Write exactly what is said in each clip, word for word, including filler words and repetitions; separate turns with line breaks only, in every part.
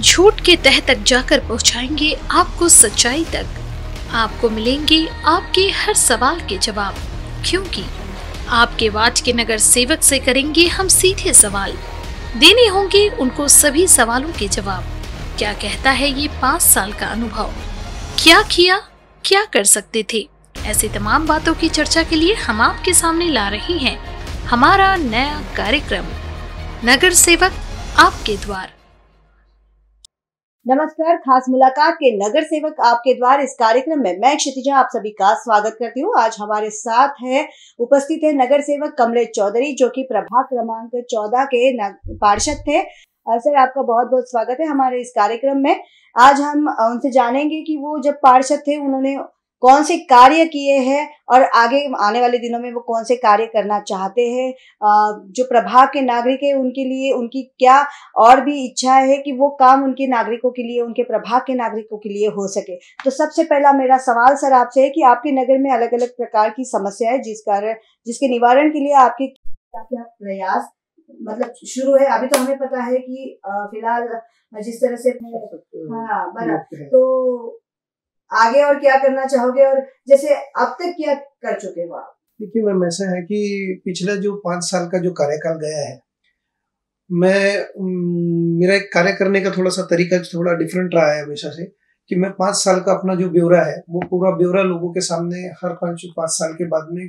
झूठ के तह तक जाकर पहुंचाएंगे आपको सच्चाई तक। आपको मिलेंगे आपके हर सवाल के जवाब, क्योंकि आपके वार्ड के नगर सेवक से करेंगे हम सीधे सवाल। देने होंगे उनको सभी सवालों के जवाब। क्या कहता है ये पाँच साल का अनुभव, क्या किया, क्या कर सकते थे, ऐसी तमाम बातों की चर्चा के लिए हम आपके सामने ला रहे हैं हमारा नया कार्यक्रम नगर सेवक आपके द्वार।
नमस्कार, खास मुलाकात के नगर सेवक आपके द्वार इस कार्यक्रम में मैं क्षितिजा आप सभी का स्वागत करती हूँ। आज हमारे साथ है उपस्थित है नगर सेवक कमलेश चौधरी, जो कि प्रभाग क्रमांक चौदह के पार्षद थे। सर, आपका बहुत बहुत स्वागत है हमारे इस कार्यक्रम में। आज हम उनसे जानेंगे कि वो जब पार्षद थे उन्होंने कौन से कार्य किए हैं और आगे आने वाले दिनों में वो कौन से कार्य करना चाहते हैं। जो प्रभाग के नागरिक है उनके लिए उनकी क्या और भी इच्छा है कि वो काम उनके नागरिकों के लिए, उनके प्रभाग के नागरिकों के लिए हो सके। तो सबसे पहला मेरा सवाल सर आपसे है कि आपके नगर में अलग अलग प्रकार की समस्या है जिस कारण जिसके निवारण के लिए आपके क्या क्या प्रयास मतलब शुरू है। अभी तो हमें पता है कि फिलहाल जिस तरह से हाँ बना, तो आगे और क्या करना चाहोगे और जैसे अब तक क्या कर चुके हो आप?
देखिए मैम, ऐसा है कि पिछला जो पाँच साल का जो कार्यकाल गया है, मैं मेरा एक कार्य करने का थोड़ा सा तरीका थोड़ा डिफरेंट रहा है हमेशा से, कि मैं पाँच साल का अपना जो ब्यौरा है वो पूरा ब्यौरा लोगों के सामने हर पाँच पाँच साल के बाद में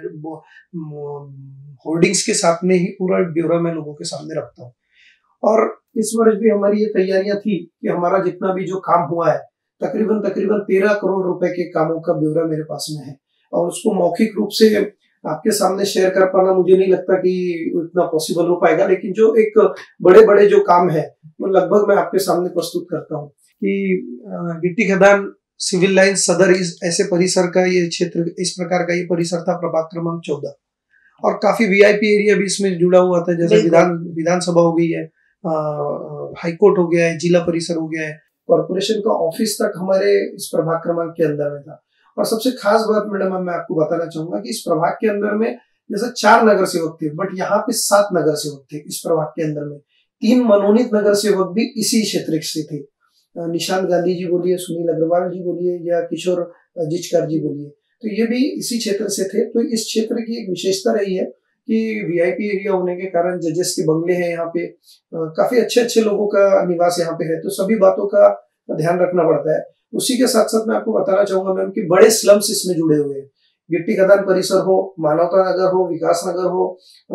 होर्डिंग्स के साथ में ही पूरा ब्यौरा मैं लोगों के सामने रखता हूँ। और इस वर्ष भी हमारी ये तैयारियां थी कि हमारा जितना भी जो काम हुआ है तकरीबन तकरीबन तेरह करोड़ रुपए के कामों का ब्यौरा मेरे पास में है, और उसको मौखिक रूप से आपके सामने शेयर कर पाना मुझे नहीं लगता कि इतना पॉसिबल हो पाएगा। लेकिन जो एक बड़े बड़े जो काम है वो लगभग मैं आपके सामने प्रस्तुत करता हूँ कि गिट्टी खदान सिविल लाइन सदर इस ऐसे परिसर का ये क्षेत्र, इस प्रकार का ये परिसर था प्रभाग क्रमांक चौदह, और काफी वीआईपी एरिया भी इसमें जुड़ा हुआ था, जैसे विधान विधानसभा हो गई है, हाईकोर्ट हो गया है, जिला परिसर हो गया है, कॉर्पोरेशन का ऑफिस तक हमारे इस प्रभाग क्रमांक के अंदर में था। और सबसे खास बात मैडम मैं आपको बताना चाहूंगा कि इस प्रभाग के अंदर में जैसे चार नगर सेवक थे, बट यहाँ पे सात नगर सेवक थे इस प्रभाग के अंदर में। तीन मनोनीत नगर सेवक भी इसी क्षेत्र से थे, निशांत गांधी जी बोलिए, सुनील अग्रवाल जी बोलिए, या किशोर जिचकर जी बोलिए, तो ये भी इसी क्षेत्र से थे। तो इस क्षेत्र की एक विशेषता रही है कि वीआईपी एरिया होने के कारण जजेस के बंगले हैं यहाँ पे, काफी अच्छे अच्छे लोगों का निवास यहाँ पे है, तो सभी बातों का ध्यान रखना पड़ता है। उसी के साथ साथ मैं आपको बताना चाहूंगा मैम कि बड़े स्लम्स इसमें जुड़े हुए हैं। गिट्टी खदान परिसर हो, मानवता नगर हो, विकास नगर हो,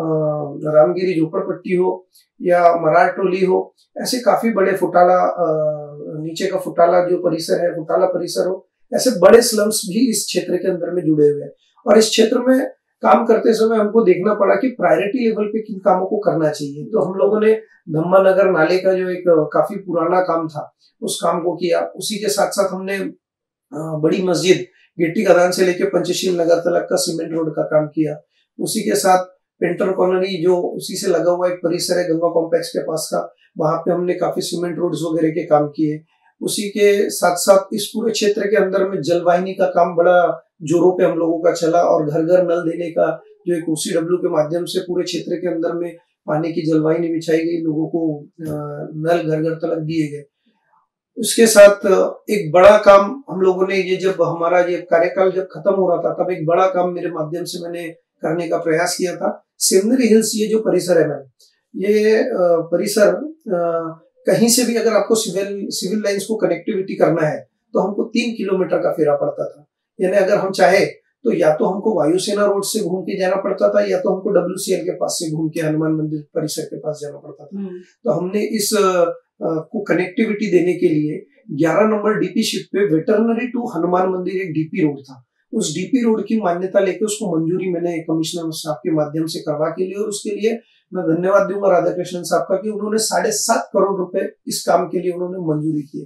रामगिरी झोपड़पट्टी हो, या मरार टोली हो, ऐसे काफी बड़े फुटाला नीचे का फुटाला जो परिसर है, फुटाला परिसर हो, ऐसे बड़े स्लम्स भी इस क्षेत्र के अंदर में जुड़े हुए हैं। और इस क्षेत्र में काम करते समय हमको देखना पड़ा कि प्रायोरिटी लेवल पे किन कामों को करना चाहिए। तो हम लोगों ने धम्मा नगर नाले का जो एक काफी पुराना काम था उस काम को किया। उसी के साथ साथ हमने बड़ी मस्जिद गिट्टी खदान से लेके पंचशील नगर तक का सीमेंट रोड का काम किया। उसी के साथ पेंटर कॉलोनी जो उसी से लगा हुआ एक परिसर है गंगा कॉम्प्लेक्स के पास का, वहां पे हमने काफी सीमेंट रोड्स वगैरह के काम किए। उसी के साथ साथ इस पूरे क्षेत्र के अंदर में जलवाहिनी का काम बड़ा जोरों पे हम लोगों का चला, और घर घर नल देने का जो एक ओसीडब्ल्यू के माध्यम से पूरे क्षेत्र के अंदर में पानी की जलवाहिनी बिछाई गई, लोगों को नल घर घर तक दिए गए। उसके साथ एक बड़ा काम हम लोगों ने, ये जब हमारा ये कार्यकाल जब खत्म हो रहा था तब एक बड़ा काम मेरे माध्यम से मैंने करने का प्रयास किया था। सेवनरी हिल्स ये जो परिसर है मैम, ये परिसर कहीं से भी अगर आपको सिविल सिविल लाइंस को कनेक्टिविटी करना है तो हमको तीन किलोमीटर का फेरा पड़ता था। यानी अगर हम चाहे तो या तो हमको वायुसेना रोड से घूम के जाना पड़ता था, या तो हमको डब्ल्यूसीएल के पास से घूम के हनुमान मंदिर परिसर के पास जाना पड़ता था। तो हमने इस को कनेक्टिविटी देने के लिए ग्यारह नंबर डीपी शिप पे वेटरनरी टू हनुमान मंदिर एक डीपी रोड था, उस डीपी रोड की मान्यता लेके उसको मंजूरी मैंने कमिश्नर साहब के माध्यम से करवा के लिए, और उसके लिए मैं धन्यवाद दूंगा राधा कृष्णन साहब का कि उन्होंने साढ़े सात करोड़ रुपए इस काम के लिए उन्होंने मंजूरी की।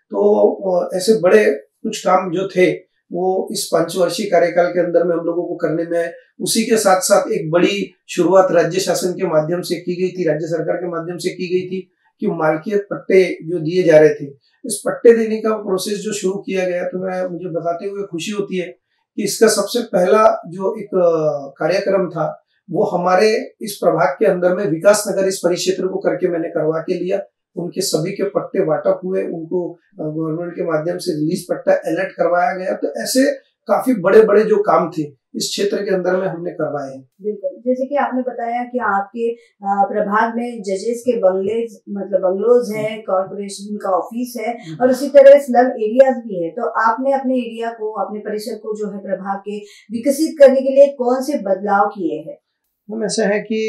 तो ऐसे बड़े कुछ काम जो थे वो इस पंचवर्षीय कार्यकाल के अंदर में हम लोगों को करने में है। उसी के साथ साथ एक बड़ी शुरुआत राज्य शासन के माध्यम से की गई थी, राज्य सरकार के माध्यम से की गई थी कि मालकियत पट्टे जो दिए जा रहे थे, इस पट्टे देने का प्रोसेस जो शुरू किया गया, तो मैं मुझे बताते हुए खुशी होती है कि इसका सबसे पहला जो एक कार्यक्रम था वो हमारे इस प्रभाग के अंदर में विकास नगर इस परिक्षेत्र को करके मैंने करवा के लिया। उनके सभी के पट्टे वाटअप हुए, उनको गवर्नमेंट के माध्यम से रिलीज पट्टा अलर्ट करवाया गया। तो ऐसे काफी बड़े बड़े जो काम थे इस क्षेत्र के अंदर में हमने करवाए हैं।
बिल्कुल, जैसे कि आपने बताया कि आपके प्रभाग में जजेस के बंगले मतलब बंगलोज है, कॉर्पोरेशन का ऑफिस है और उसी तरह स्लम एरियाज भी है। तो आपने अपने एरिया को, अपने परिसर को जो है प्रभाग के विकसित करने के लिए कौन से बदलाव किए हैं?
हम ऐसा है कि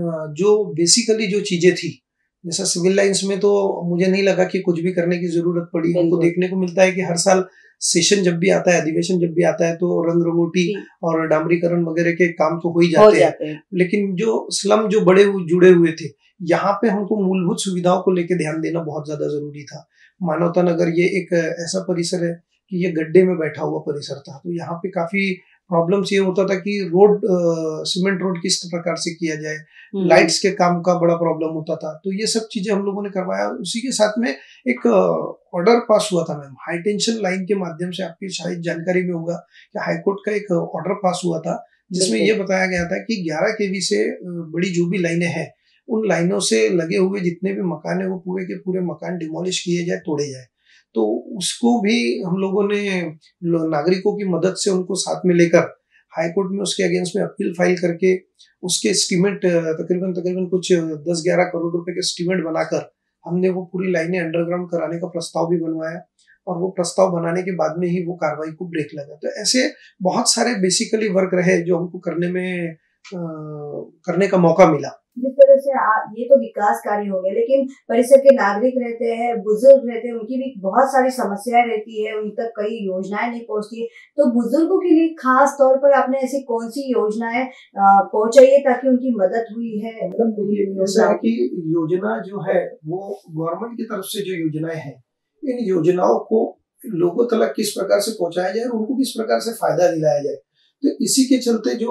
जो बेसिकली जो चीजें थी, जैसा सिविल लाइंस में तो मुझे नहीं लगा कि कुछ भी करने की जरूरत पड़ी। हमको देखने को मिलता है कि हर साल सेशन जब भी आता है, अधिवेशन जब भी आता है, तो रंग रंगोटी और डामरीकरण वगैरह के काम तो हो ही जाते, जाते हैं। लेकिन जो स्लम जो बड़े जुड़े हुए थे, यहाँ पे हमको मूलभूत सुविधाओं को लेकर ध्यान देना बहुत ज्यादा जरूरी था। मानवता नगर ये एक ऐसा परिसर है कि ये गड्ढे में बैठा हुआ परिसर था, तो यहाँ पे काफी प्रॉब्लम्स ये होता था कि रोड सीमेंट रोड किस प्रकार से किया जाए, लाइट्स के काम का बड़ा प्रॉब्लम होता था। तो ये सब चीजें हम लोगों ने करवाया। उसी के साथ में एक ऑर्डर पास हुआ था मैम, हाई टेंशन लाइन के माध्यम से, आपकी शायद जानकारी में होगा कि हाईकोर्ट का एक ऑर्डर पास हुआ था जिसमें ये बताया गया था कि ग्यारह केवी से बड़ी जो भी लाइनें हैं, उन लाइनों से लगे हुए जितने भी मकान है वो पूरे के पूरे मकान डिमोलिश किए जाए, तोड़े जाए। तो उसको भी हम लोगों ने नागरिकों की मदद से उनको साथ में लेकर हाई कोर्ट में उसके अगेंस्ट में अपील फाइल करके उसके एस्टीमेट तकरीबन तकरीबन कुछ दस ग्यारह करोड़ रुपए के एस्टीमेट बनाकर हमने वो पूरी लाइनें अंडरग्राउंड कराने का प्रस्ताव भी बनवाया और वो प्रस्ताव बनाने के बाद में ही वो कार्रवाई को ब्रेक लगा। तो ऐसे बहुत सारे बेसिकली वर्क रहे जो हमको करने में आ, करने का मौका मिला।
जिस तरह से आप, ये तो विकास कार्य हो गए, लेकिन परिसर के नागरिक रहते हैं, बुजुर्ग रहते हैं, उनकी भी बहुत सारी समस्याएं रहती है, उन तक कई योजनाएं नहीं पहुंचती है। तो बुजुर्गों के लिए खास तौर पर आपने ऐसी कौन सी योजनाएं पहुंचाई है ताकि उनकी मदद हुई है?
मतलब देखिए, ऐसा है कि योजना जो है वो गवर्नमेंट की तरफ से जो योजनाएं हैं, इन योजनाओं को लोगों तक किस प्रकार से पहुंचाया जाए और उनको किस प्रकार से फायदा दिलाया जाए। तो इसी के चलते जो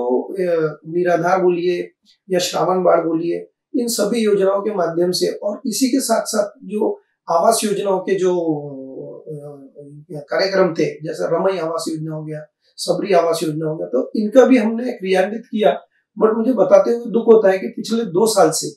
निराधार बोलिए या श्रावण बाढ़ बोलिए, इन सभी योजनाओं के माध्यम से और इसी के साथ साथ जो आवास योजनाओं के जो कार्यक्रम थे, जैसे रमई आवास योजना हो गया, सबरी आवास योजना हो गया, तो इनका भी हमने क्रियान्वित किया। बट मुझे बताते हुए दुख होता है कि पिछले दो साल से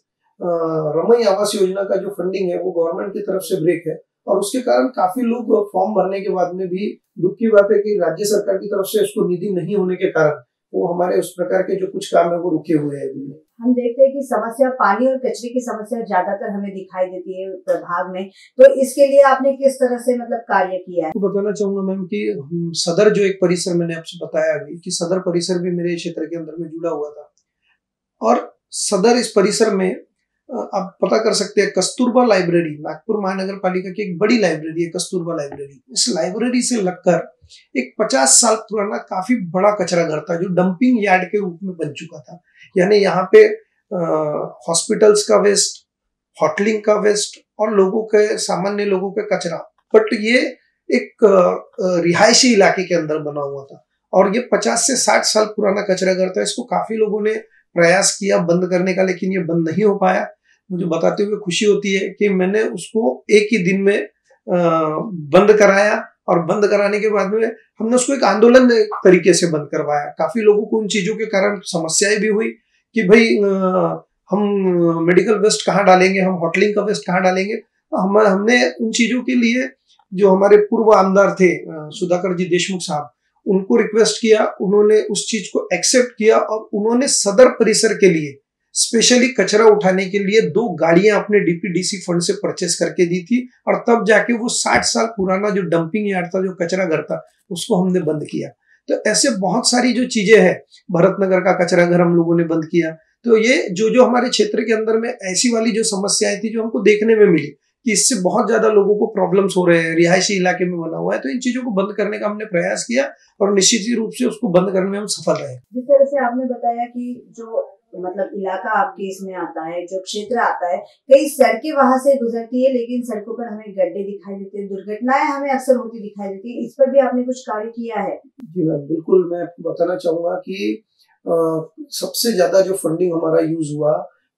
रमई आवास योजना का जो फंडिंग है वो गवर्नमेंट की तरफ से ब्रेक है और उसके कारण काफी लोग फॉर्म भरने के बाद में भी, दुख की बात है कि राज्य सरकार की तरफ से उसको निधि नहीं होने के कारण वो हमारे उस प्रकार के जो कुछ काम है वो रुके हुए हैं।
हम देखते हैं कि समस्या पानी और कचरे की समस्या ज्यादातर हमें दिखाई देती है प्रभाग में, तो इसके लिए आपने किस तरह से मतलब कार्य किया है?
तो बताना चाहूंगा मैम कि सदर जो एक परिसर मैंने आपसे बताया अभी कि सदर परिसर भी मेरे क्षेत्र के अंदर में जुड़ा हुआ था और सदर इस परिसर में आप पता कर सकते हैं कस्तूरबा लाइब्रेरी, नागपुर महानगर पालिका की एक बड़ी लाइब्रेरी है कस्तूरबा लाइब्रेरी। इस लाइब्रेरी से लगकर एक पचास साल पुराना काफी बड़ा कचरा घर था जो डंपिंग यार्ड के रूप में बन चुका था। यानी यहाँ पे हॉस्पिटल्स का वेस्ट, होटलिंग का वेस्ट और लोगों के, सामान्य लोगों के कचरा, बट ये एक रिहायशी इलाके के अंदर बना हुआ था और ये पचास से साठ साल पुराना कचरा घर था। इसको काफी लोगों ने प्रयास किया बंद करने का, लेकिन ये बंद नहीं हो पाया। मुझे बताते हुए खुशी होती है कि मैंने उसको एक ही दिन में बंद कराया और बंद कराने के बाद में हमने उसको एक आंदोलन तरीके से बंद करवाया। काफी लोगों को उन चीजों के कारण समस्याएं भी हुई कि भाई हम मेडिकल वेस्ट कहाँ डालेंगे, हम होटलिंग का वेस्ट कहाँ डालेंगे। हम हमने उन चीजों के लिए जो हमारे पूर्व आमदार थे सुधाकर जी देशमुख साहब, उनको रिक्वेस्ट किया, उन्होंने उस चीज को एक्सेप्ट किया और उन्होंने सदर परिसर के लिए स्पेशली कचरा उठाने के लिए दो गाड़ियां अपने डीपीडीसी फंड से परचेस करके दी थी और तब जाके वो साठ साल पुराना जो डंपिंग यार्ड था, जो कचरा घर था, उसको हमने बंद किया। तो ऐसे बहुत सारी जो चीजें हैं, भरतनगर का कचरा घर हम लोगों ने बंद किया। तो ये जो जो हमारे क्षेत्र के अंदर में ऐसी वाली जो समस्याएं थी जो हमको देखने में मिली कि इससे बहुत ज्यादा लोगों को प्रॉब्लम्स हो रहे हैं, रिहायशी इलाके में बना हुआ है, तो इन चीजों को बंद करने का हमने प्रयास किया और निश्चित रूप से उसको बंद करने में हम सफल रहे।
जिस तरह से आपने बताया कि जो मतलब इलाका आपके इसमें आता है, जो क्षेत्र आता है, कई सड़कें वहां से गुजरती है, लेकिन सड़कों पर हमें गड्ढे दिखाई देते हैं, दुर्घटनाएं हमें अक्सर होती दिखाई देती है। इस पर भी आपने कुछ कार्य किया है?
जी मैम, बिल्कुल। मैं आपको बताना चाहूंगा कि आ, सबसे ज्यादा जो फंडिंग हमारा यूज हुआ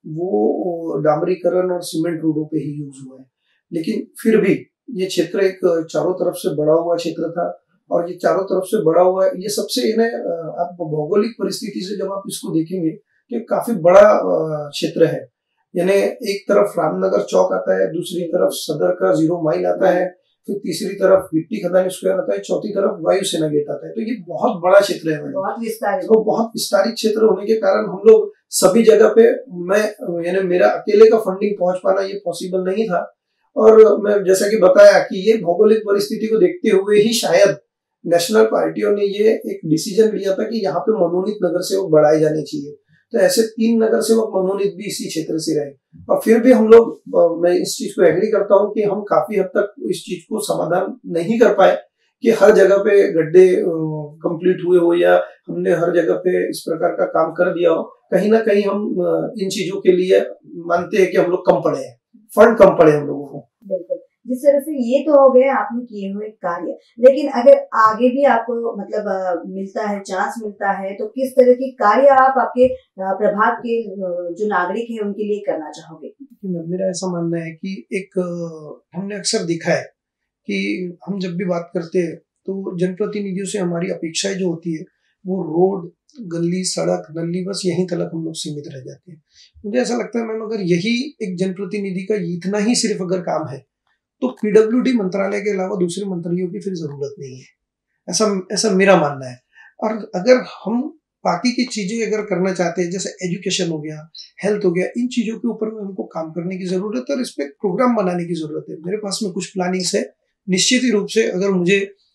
वो डामरीकरण और सीमेंट रोडों पे ही यूज हुआ है, लेकिन फिर भी ये क्षेत्र एक चारों तरफ से बढ़ा हुआ क्षेत्र था और ये चारों तरफ से बढ़ा हुआ है। ये सबसे इन्हें आप भौगोलिक परिस्थिति से जब आप इसको देखेंगे तो काफी बड़ा क्षेत्र है यानी एक तरफ रामनगर चौक आता है, दूसरी तरफ सदर का जीरो माइल आता है, फिर तीसरी तरफ गिट्टी खदान स्क्वायर आता है, चौथी तरफ वायुसेना गेट आता है। तो ये बहुत बड़ा क्षेत्र है,
बहुत विस्तारित
तो बहुत विस्तारित क्षेत्र होने के कारण हम लोग सभी जगह पे, मैं यानी मेरा अकेले का फंडिंग पहुंच पाना ये पॉसिबल नहीं था। और मैं जैसा कि बताया कि ये भौगोलिक परिस्थिति को देखते हुए ही शायद नेशनल पार्टियों ने ये एक डिसीजन लिया था कि यहाँ पे मनोनीत नगर सेवक बढ़ाए जाने चाहिए। तो ऐसे तीन नगर सेवक मनोनीत भी इसी क्षेत्र से रहे, और फिर भी हम लोग, मैं इस चीज को एग्री करता हूँ कि हम काफी हद तक इस चीज को समाधान नहीं कर पाए कि हर जगह पे गड्ढे कंप्लीट हुए हो या हमने हर जगह पे इस प्रकार का काम कर दिया हो। कहीं ना कहीं हम इन चीजों के लिए मानते हैं कि हम लोग कम पड़े हैं, फंड कम पड़े हम लोगों को।
बिल्कुल, जिस तरह से ये तो हो गए आपने किए हुए कार्य, लेकिन अगर आगे भी आपको मतलब मिलता है, चांस मिलता है, तो किस तरह की कार्य आप आपके प्रभाग के जो नागरिक हैं उनके लिए करना चाहोगे?
मेरा ऐसा मानना है कि एक हमने अक्सर देखा है कि हम जब भी बात करते हैं तो जनप्रतिनिधियों से हमारी अपेक्षाएं जो होती है वो रोड, गली, सड़क, नली, बस यहीं तक हम लोग सीमित रह जाते हैं। मुझे ऐसा लगता है मैम, अगर यही एक जनप्रतिनिधि का इतना ही सिर्फ अगर काम है तो पीडब्ल्यूडी मंत्रालय के अलावा दूसरे मंत्रियों की फिर जरूरत नहीं है, ऐसा ऐसा मेरा मानना है। और अगर हम बाकी की चीजें अगर करना चाहते हैं, जैसे एजुकेशन हो गया, हेल्थ हो गया, इन चीजों के ऊपर में हमको काम करने की जरूरत है और इस पे प्रोग्राम बनाने की जरूरत है। मेरे पास में कुछ प्लानिंग्स है, निश्चित ही रूप से अगर मुझे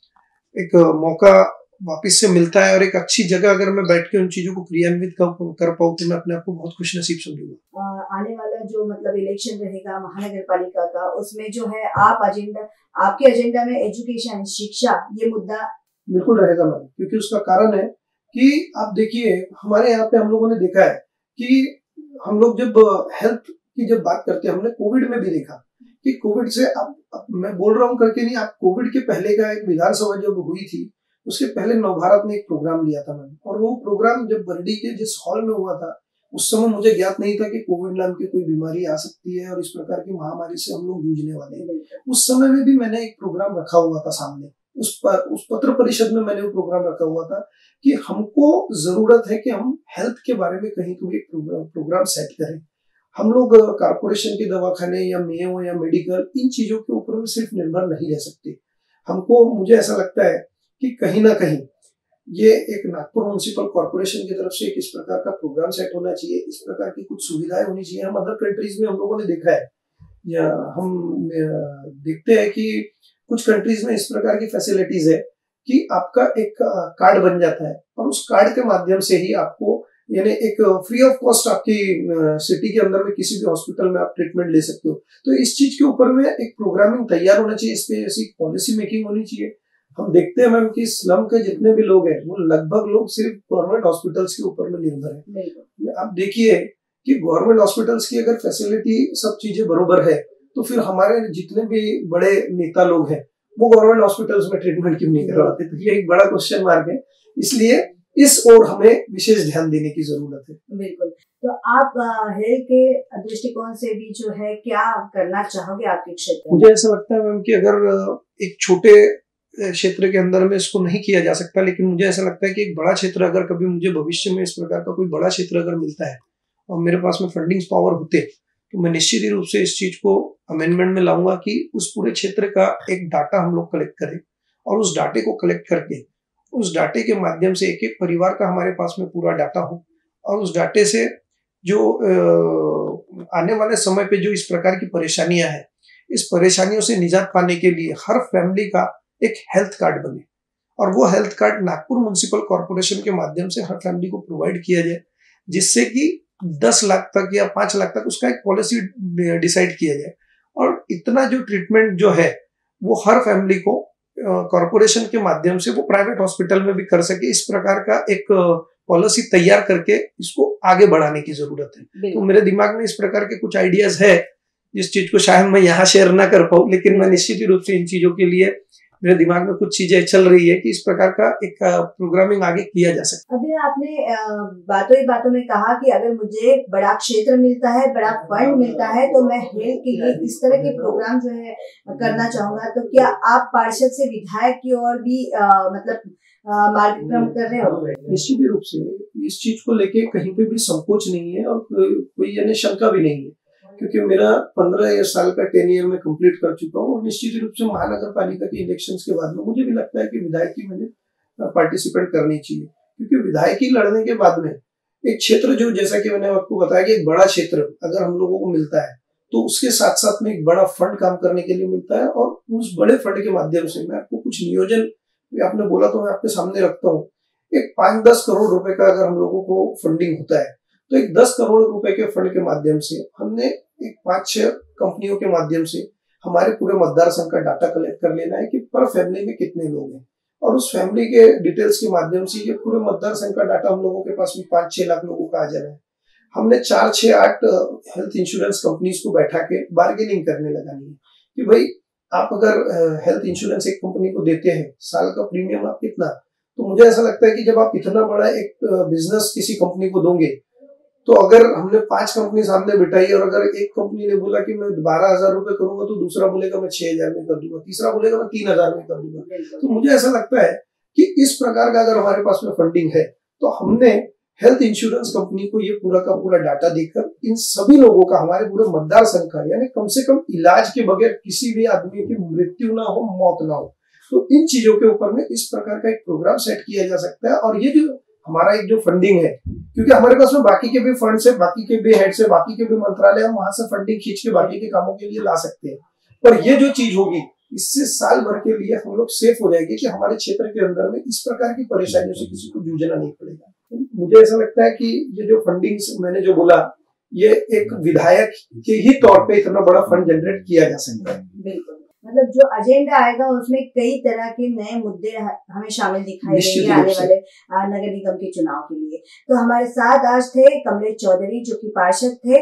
एक मौका वापस से मिलता है और एक अच्छी जगह अगर मैं बैठ के उन चीजों को क्रियान्वित कर पाऊँ तो मैं अपने आप को बहुत खुश नसीब समझूंगा।
आने वाला जो मतलब इलेक्शन रहेगा महानगर पालिका का, उसमें जो है आप एजेंडा, आपके एजेंडा में एजुकेशन, शिक्षा, ये मुद्दा
बिल्कुल रहेगा मैम, क्योंकि उसका कारण है कि आप देखिए हमारे यहाँ पे हम लोगों ने देखा है कि हम लोग जब हेल्थ की जब बात करते हैं, हमने कोविड में भी देखा कि कोविड से अब, अब मैं बोल रहा हूँ करके नहीं, आप कोविड के पहले का एक विधानसभा जब हुई थी उसके पहले नवभारत ने एक प्रोग्राम लिया था मैम, और वो प्रोग्राम जब बरडी के जिस हॉल में हुआ था उस समय मुझे ज्ञात नहीं था कि कोविड नाम की कोई बीमारी आ सकती है और इस प्रकार की महामारी से हम लोग जूझने वाले हैं। उस समय में भी मैंने एक प्रोग्राम रखा हुआ था सामने, उस पर, उस पत्र परिषद में मैंने वो प्रोग्राम रखा हुआ था कि हमको जरूरत है कि हम हेल्थ के बारे में कहीं तो एक प्रोग्राम, प्रोग्राम सेट करें। हम लोग कारपोरेशन के दवाखाने या मेयो या मेडिकल, इन चीजों के ऊपर में सिर्फ निर्भर नहीं रह सकते। हमको, मुझे ऐसा लगता है कि कहीं ना कहीं ये एक नागपुर म्युनिसिपल कॉर्पोरेशन की तरफ से एक इस प्रकार का प्रोग्राम सेट होना चाहिए, इस प्रकार की कुछ सुविधाएं होनी चाहिए। हम अदर कंट्रीज में हम लोगों ने देखा है, या हम देखते हैं कि कुछ कंट्रीज में इस प्रकार की फैसिलिटीज है कि आपका एक कार्ड बन जाता है और उस कार्ड के माध्यम से ही आपको, यानी एक फ्री ऑफ कॉस्ट आपकी सिटी के अंदर में किसी भी हॉस्पिटल में आप ट्रीटमेंट ले सकते हो। तो इस चीज के ऊपर में एक प्रोग्रामिंग तैयार होना चाहिए, इस पे ऐसी पॉलिसी मेकिंग होनी चाहिए। हम देखते हैं मैम कि स्लम के जितने भी लोग हैं वो लगभग लोग सिर्फ गवर्नमेंट हॉस्पिटल्स के ऊपर में निर्भर है। आप देखिए कि गवर्नमेंट हॉस्पिटल्स की अगर फैसिलिटी, सब चीजें बरोबर है, तो फिर हमारे जितने भी बड़े नेता लोग हैं वो गवर्नमेंट हॉस्पिटल्स में ट्रीटमेंट क्यों नहीं करवाते? तो ये एक बड़ा क्वेश्चन मार्क है, इसलिए इस ओर हमें विशेष ध्यान देने की जरूरत है।
बिल्कुल, तो आप हेल्थ के दृष्टिकोण से भी जो है क्या करना चाहोगे आपके क्षेत्र में?
मुझे ऐसा लगता है मैम कि अगर एक छोटे क्षेत्र के अंदर में इसको नहीं किया जा सकता, लेकिन मुझे ऐसा लगता है कि एक बड़ा क्षेत्र अगर कभी मुझे भविष्य में इस प्रकार का कोई बड़ा क्षेत्र अगर मिलता है और मेरे पास में फंडिंग पावर होते, तो मैं निश्चित ही रूप से इस चीज को अमेंडमेंट में लाऊंगा कि उस पूरे क्षेत्र का एक डाटा हम लोग कलेक्ट करें और उस डाटे को कलेक्ट करके उस डाटे के माध्यम से एक एक परिवार का हमारे पास में पूरा डाटा हो, और उस डाटे से जो आने वाले समय पे जो इस प्रकार की परेशानियां हैं, इस परेशानियों से निजात पाने के लिए हर फैमिली का एक हेल्थ कार्ड बने, और वो health card Nagpur municipal corporation के माध्यम से हर फैमिली को प्रोवाइड किया जाए, जिससे कि दस लाख तक या पांच लाख तक उसका एक पॉलिसी डिसाइड किया जाए, और इतना जो ट्रीटमेंट जो है वो हर फैमिली को कॉर्पोरेशन के माध्यम से वो प्राइवेट हॉस्पिटल में भी कर सके। इस प्रकार का एक पॉलिसी तैयार करके इसको आगे बढ़ाने की जरूरत है। तो मेरे दिमाग में इस प्रकार के कुछ आइडियाज है, जिस चीज को शायद मैं यहाँ शेयर ना कर पाऊँ, लेकिन मैं निश्चित ही रूप से इन चीजों के लिए मेरे दिमाग में कुछ चीजें चल रही है कि इस प्रकार का एक प्रोग्रामिंग आगे किया जा सकता है।
अभी आपने बातों ही बातों में कहा कि अगर मुझे बड़ा क्षेत्र मिलता है, बड़ा फंड मिलता है, तो मैं हेल्थ के लिए इस तरह के प्रोग्राम जो है करना चाहूंगा। तो क्या आप पार्षद से विधायक की ओर भी आ, मतलब मार्गक्रम कर रहे हो?
निश्चित रूप से इस चीज को लेके कहीं पे भी संकोच नहीं है और कोई यानी शंका भी नहीं है। क्योंकि मेरा पंद्रह साल का टेन ईयर में कंप्लीट कर चुका हूँ और निश्चित रूप से महानगर पालिका के इलेक्शंस के बाद में मुझे भी लगता है कि विधायकी मैंने पार्टिसिपेट करनी चाहिए, क्योंकि विधायकी लड़ने के बाद में एक क्षेत्र जो, जैसा कि मैंने आपको बताया कि एक बड़ा क्षेत्र अगर हम लोगों को मिलता है तो उसके साथ साथ में एक बड़ा फंड काम करने के लिए मिलता है, और उस बड़े फंड के माध्यम से मैं आपको कुछ नियोजन, आपने बोला तो मैं आपके सामने रखता हूँ। एक पांच दस करोड़ रुपए का अगर हम लोगों को फंडिंग होता है तो एक दस करोड़ रुपए के फंड के माध्यम से हमने एक पांच छह कंपनियों के माध्यम से हमारे पूरे मतदार संघ का डाटा कलेक्ट कर लेना है कि पर फैमिली में कितने लोग हैं, और उस फैमिली के डिटेल्स के माध्यम से ये पूरे मतदार संघ का डाटा हम लोगों के पास में पांच छह लाख लोगों का आ जा रहा है। हमने चार छह आठ हेल्थ इंश्योरेंस कंपनीज को बैठा के बार्गेनिंग करने लगानी है कि भाई आप अगर हेल्थ इंश्योरेंस एक कंपनी को देते हैं, साल का प्रीमियम आप कितना, तो मुझे ऐसा लगता है कि जब आप इतना बड़ा एक बिजनेस किसी कंपनी को दोगे तो अगर हमने पांच कंपनी सामने बिठाई और अगर एक कंपनी ने बोला कि मैं बारह हजार रुपए करूंगा तो दूसरा बोलेगा मैं छह हजार में कर दूंगा, तीसरा बोलेगा मैं तीन हजार में कर दूंगा, तो मुझे ऐसा लगता है कि इस प्रकार का अगर हमारे पास में फंडिंग है तो हमने हेल्थ इंश्योरेंस कंपनी को ये पूरा का पूरा डाटा देकर इन सभी लोगों का, हमारे पूरे मतदार संघ का, यानी कम से कम इलाज के बगैर किसी भी आदमी की मृत्यु ना हो, मौत ना हो, तो इन चीजों के ऊपर में इस प्रकार का एक प्रोग्राम सेट किया जा सकता है। और ये जो हमारा एक जो फंडिंग है, क्योंकि हमारे पास में बाकी के भी फंड से, बाकी के भी हेड से, बाकी के भी मंत्रालय, हम वहां से फंडिंग खींच के बाकी के कामों के लिए ला सकते हैं, पर ये जो चीज होगी इससे साल भर के लिए हम लोग सेफ हो जाएंगे कि हमारे क्षेत्र के अंदर में इस प्रकार की परेशानियों से किसी को जूझना नहीं पड़ेगा। तो मुझे ऐसा लगता है कि ये जो फंडिंग मैंने जो बोला, ये एक विधायक के ही तौर पे इतना बड़ा फंड जनरेट किया जा सकता है।
बिल्कुल, मतलब जो एजेंडा आएगा उसमें कई तरह के नए मुद्दे हमें शामिल दिखाई देंगे आने वाले नगर निगम के चुनाव के लिए। तो हमारे साथ आज थे कमलेश चौधरी, जो कि पार्षद थे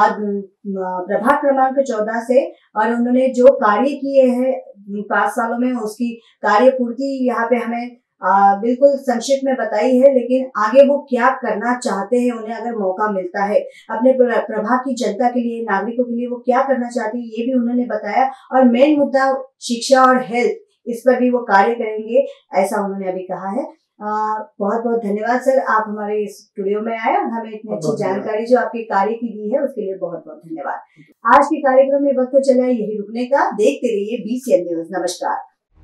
प्रभाग क्रमांक चौदह से, और उन्होंने जो कार्य किए हैं पांच सालों में उसकी कार्य पूर्ति यहाँ पे हमें आ, बिल्कुल संक्षिप्त में बताई है, लेकिन आगे वो क्या करना चाहते हैं, उन्हें अगर मौका मिलता है अपने प्रभाग की जनता के लिए, नागरिकों के लिए वो क्या करना चाहते हैं ये भी उन्होंने बताया। और मेन मुद्दा शिक्षा और हेल्थ, इस पर भी वो कार्य करेंगे, ऐसा उन्होंने अभी कहा है। आ, बहुत बहुत धन्यवाद सर, आप हमारे इस स्टूडियो में आए और हमें इतनी अच्छी जानकारी जो आपके कार्य की दी है उसके लिए बहुत बहुत धन्यवाद। आज के कार्यक्रम में वक्त चला यही रुकने का, देखते रहिए बीसीएन न्यूज। नमस्कार।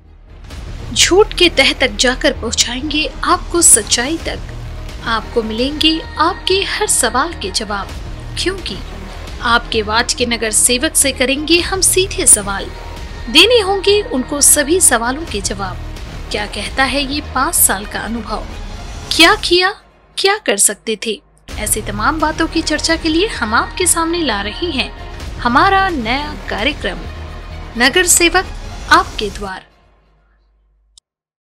झूठ के तह तक जाकर पहुंचाएंगे आपको सच्चाई तक, आपको मिलेंगे आपके हर सवाल के जवाब, क्योंकि आपके वार्ड के नगर सेवक से करेंगे हम सीधे सवाल, देने होंगे उनको सभी सवालों के जवाब। क्या कहता है ये पाँच साल का अनुभव, क्या किया, क्या कर सकते थे, ऐसी तमाम बातों की चर्चा के लिए हम आपके सामने ला रहे हैं हमारा नया कार्यक्रम नगर सेवक आपके द्वार।